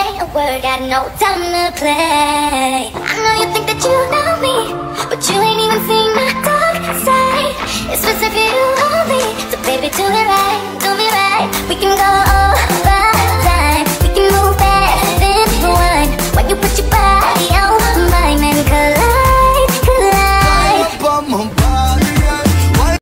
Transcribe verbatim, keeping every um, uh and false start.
say a word, got no time to play. I know you think that you know me, but you